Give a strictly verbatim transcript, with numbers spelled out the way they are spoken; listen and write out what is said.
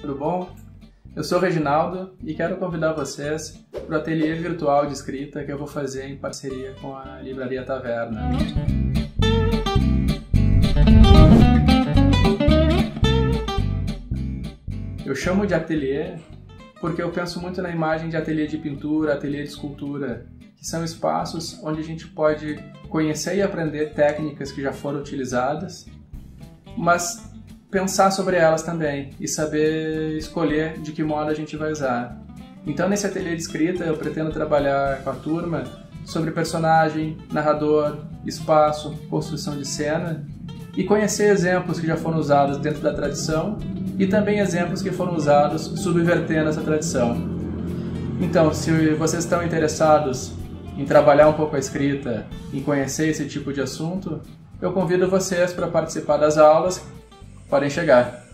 tudo bom? Eu sou o Reginaldo e quero convidar vocês para o ateliê virtual de escrita que eu vou fazer em parceria com a Livraria Taverna. Eu chamo de ateliê porque eu penso muito na imagem de ateliê de pintura, ateliê de escultura, que são espaços onde a gente pode conhecer e aprender técnicas que já foram utilizadas, mas pensar sobre elas também e saber escolher de que modo a gente vai usar. Então, nesse ateliê de escrita, eu pretendo trabalhar com a turma sobre personagem, narrador, espaço, construção de cena e conhecer exemplos que já foram usados dentro da tradição e também exemplos que foram usados subvertendo essa tradição. Então, se vocês estão interessados em trabalhar um pouco a escrita, em conhecer esse tipo de assunto, eu convido vocês para participar das aulas. Podem chegar.